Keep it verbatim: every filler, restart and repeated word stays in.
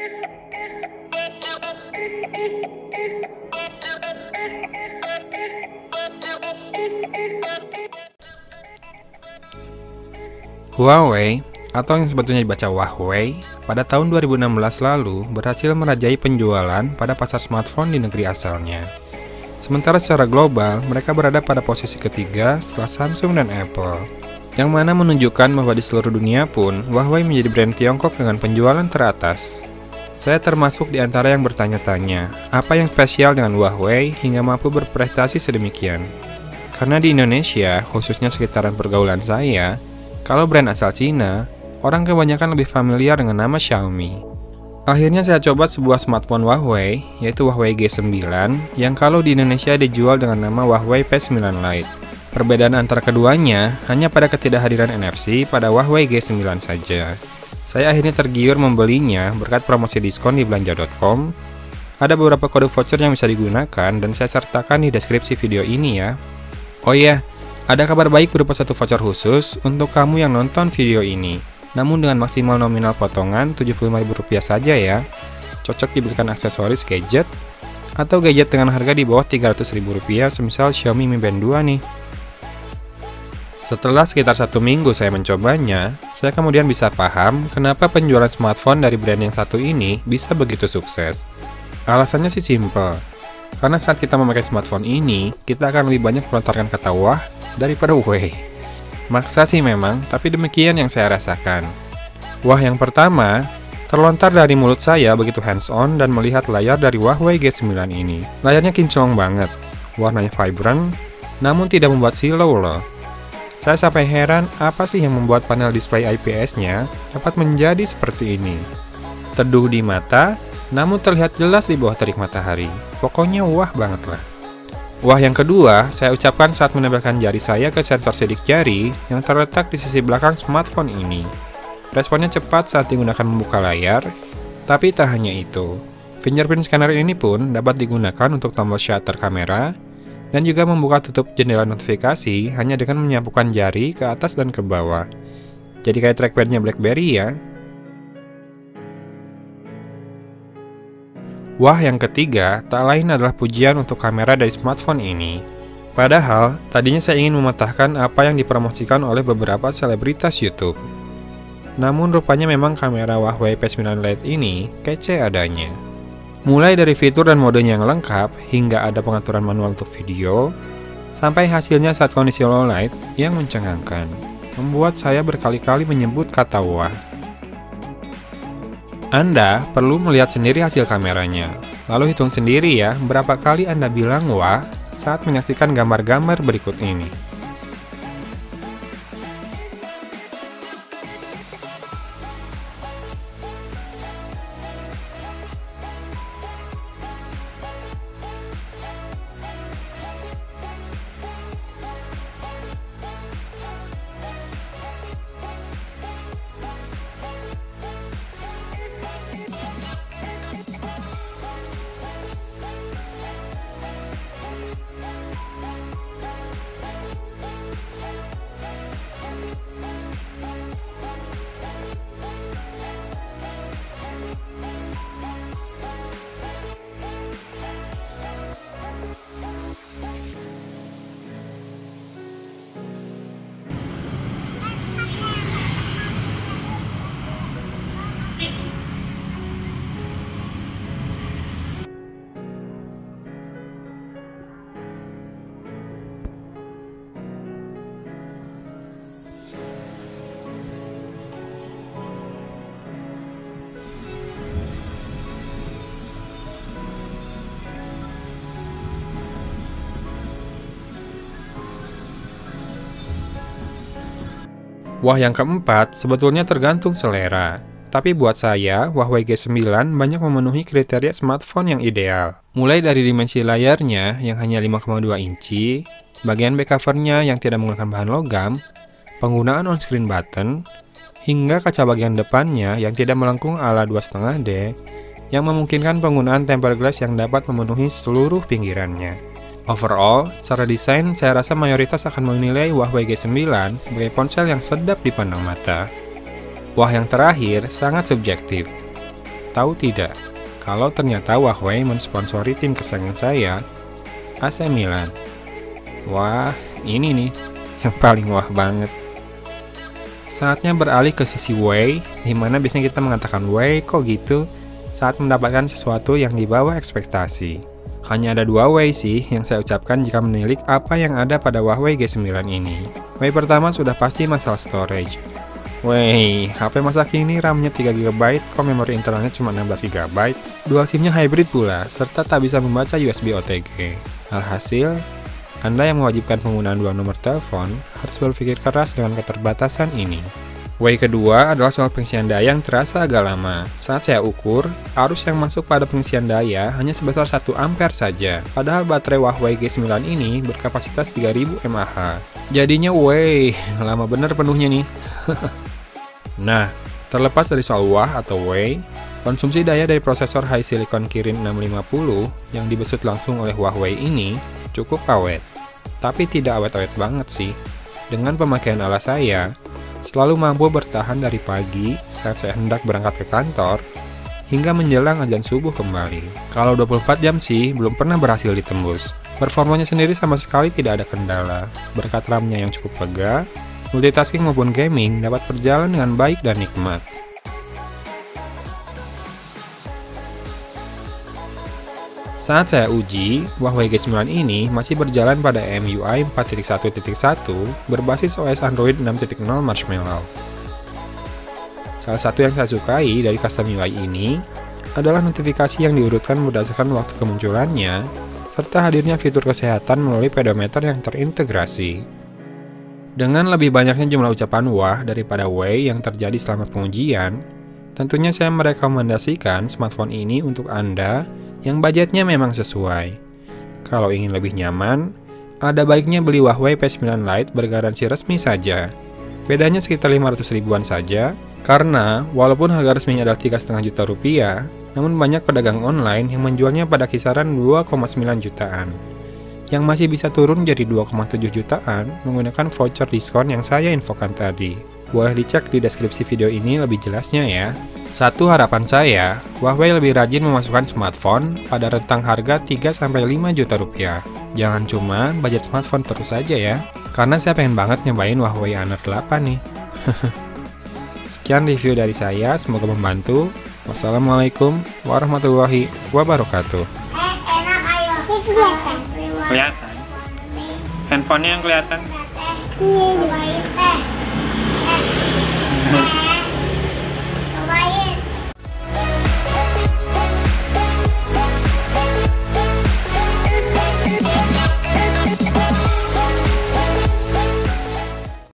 Huawei, atau yang sebetulnya dibaca Huawei, pada tahun dua ribu enam belas lalu berhasil merajai penjualan pada pasar smartphone di negeri asalnya. Sementara secara global, mereka berada pada posisi ketiga setelah Samsung dan Apple, yang mana menunjukkan bahwa di seluruh dunia pun, Huawei menjadi brand Tiongkok dengan penjualan teratas. Saya termasuk di antara yang bertanya-tanya, apa yang spesial dengan Huawei hingga mampu berprestasi sedemikian? Karena di Indonesia, khususnya sekitaran pergaulan saya, kalau brand asal Cina, orang kebanyakan lebih familiar dengan nama Xiaomi. Akhirnya saya coba sebuah smartphone Huawei, yaitu Huawei G sembilan, yang kalau di Indonesia dijual dengan nama Huawei P sembilan Lite. Perbedaan antara keduanya hanya pada ketidakhadiran N F C pada Huawei G sembilan saja. Saya akhirnya tergiur membelinya berkat promosi diskon di belanja dot com. Ada beberapa kode voucher yang bisa digunakan dan saya sertakan di deskripsi video ini ya. Oh iya, ada kabar baik berupa satu voucher khusus untuk kamu yang nonton video ini, namun dengan maksimal nominal potongan tujuh puluh lima ribu rupiah saja ya. Cocok dibelikan aksesoris gadget atau gadget dengan harga di bawah tiga ratus ribu rupiah, semisal Xiaomi Mi Band dua nih. Setelah sekitar satu minggu saya mencobanya, saya kemudian bisa paham kenapa penjualan smartphone dari brand yang satu ini bisa begitu sukses. Alasannya sih simple, karena saat kita memakai smartphone ini, kita akan lebih banyak melontarkan kata wah daripada wey. Maksa sih memang, tapi demikian yang saya rasakan. Wah yang pertama, terlontar dari mulut saya begitu hands-on dan melihat layar dari Huawei G sembilan ini. Layarnya kinclong banget, warnanya vibrant, namun tidak membuat silau loh. Saya sampai heran apa sih yang membuat panel display I P S-nya dapat menjadi seperti ini. Teduh di mata, namun terlihat jelas di bawah terik matahari. Pokoknya wah banget lah. Wah yang kedua, saya ucapkan saat menempelkan jari saya ke sensor sidik jari yang terletak di sisi belakang smartphone ini. Responnya cepat saat digunakan membuka layar, tapi tak hanya itu. Fingerprint scanner ini pun dapat digunakan untuk tombol shutter kamera, dan juga membuka tutup jendela notifikasi hanya dengan menyapukan jari ke atas dan ke bawah. Jadi kayak trackpadnya BlackBerry ya. Wah yang ketiga, tak lain adalah pujian untuk kamera dari smartphone ini. Padahal, tadinya saya ingin mematahkan apa yang dipromosikan oleh beberapa selebritas YouTube. Namun rupanya memang kamera Huawei P sembilan Lite ini kece adanya. Mulai dari fitur dan modenya yang lengkap, hingga ada pengaturan manual untuk video, sampai hasilnya saat kondisi low light yang mencengangkan, membuat saya berkali-kali menyebut kata wah. Anda perlu melihat sendiri hasil kameranya, lalu hitung sendiri ya berapa kali Anda bilang wah saat menyaksikan gambar-gambar berikut ini. Wah yang keempat, sebetulnya tergantung selera. Tapi buat saya, Huawei G sembilan banyak memenuhi kriteria smartphone yang ideal. Mulai dari dimensi layarnya yang hanya lima koma dua inci, bagian back covernya yang tidak menggunakan bahan logam, penggunaan on-screen button, hingga kaca bagian depannya yang tidak melengkung ala dua koma lima D, yang memungkinkan penggunaan tempered glass yang dapat memenuhi seluruh pinggirannya. Overall, secara desain, saya rasa mayoritas akan menilai Huawei G sembilan sebagai ponsel yang sedap dipandang mata. Wah yang terakhir, sangat subjektif. Tahu tidak, kalau ternyata Huawei mensponsori tim kesayangan saya, A C Milan. Wah, ini nih yang paling wah banget. Saatnya beralih ke sisi Wei, dimana biasanya kita mengatakan Wei kok gitu saat mendapatkan sesuatu yang di bawah ekspektasi. Hanya ada dua Wei sih yang saya ucapkan jika menilik apa yang ada pada Huawei G sembilan ini. Wei pertama sudah pasti masalah storage. Wei, H P masa kini RAM-nya tiga giga byte, kok memori internalnya cuma enam belas giga byte, dual SIM-nya hybrid pula, serta tak bisa membaca U S B O T G. Alhasil, Anda yang mewajibkan penggunaan dua nomor telepon harus berpikir keras dengan keterbatasan ini. Wei kedua adalah soal pengisian daya yang terasa agak lama. Saat saya ukur, arus yang masuk pada pengisian daya hanya sebesar satu ampere saja. Padahal baterai Huawei G sembilan ini berkapasitas tiga ribu mAh. Jadinya Wei, lama bener penuhnya nih. Nah, terlepas dari soal wah atau Wei, konsumsi daya dari prosesor High Silicon Kirin enam lima nol yang dibesut langsung oleh Huawei ini cukup awet. Tapi tidak awet-awet banget sih. Dengan pemakaian ala saya, selalu mampu bertahan dari pagi saat saya hendak berangkat ke kantor, hingga menjelang azan subuh kembali. Kalau dua puluh empat jam sih, belum pernah berhasil ditembus. Performanya sendiri sama sekali tidak ada kendala. Berkat RAM-nya yang cukup lega, multitasking maupun gaming dapat berjalan dengan baik dan nikmat. Saat saya uji, Huawei G sembilan ini masih berjalan pada M U I empat titik satu titik satu berbasis O S Android enam titik nol Marshmallow. Salah satu yang saya sukai dari custom U I ini adalah notifikasi yang diurutkan berdasarkan waktu kemunculannya, serta hadirnya fitur kesehatan melalui pedometer yang terintegrasi. Dengan lebih banyaknya jumlah ucapan wah daripada Wei yang terjadi selama pengujian, tentunya saya merekomendasikan smartphone ini untuk Anda yang budgetnya memang sesuai. Kalau ingin lebih nyaman, ada baiknya beli Huawei P sembilan Lite bergaransi resmi saja. Bedanya sekitar lima ratus ribuan saja, karena walaupun harga resminya adalah tiga koma lima juta rupiah, namun banyak pedagang online yang menjualnya pada kisaran dua koma sembilan jutaan, yang masih bisa turun jadi dua koma tujuh jutaan menggunakan voucher diskon yang saya infokan tadi. Boleh dicek di deskripsi video ini lebih jelasnya ya. Satu harapan saya, Huawei lebih rajin memasukkan smartphone pada rentang harga tiga sampai lima juta rupiah. Jangan cuma budget smartphone terus saja ya, karena saya pengen banget nyobain Huawei Honor delapan nih. Sekian review dari saya, semoga membantu. Wassalamualaikum warahmatullahi wabarakatuh. Eh, enak ayo. Kelihatan. Kelihatan. Handphonenya yang kelihatan. Ini teh.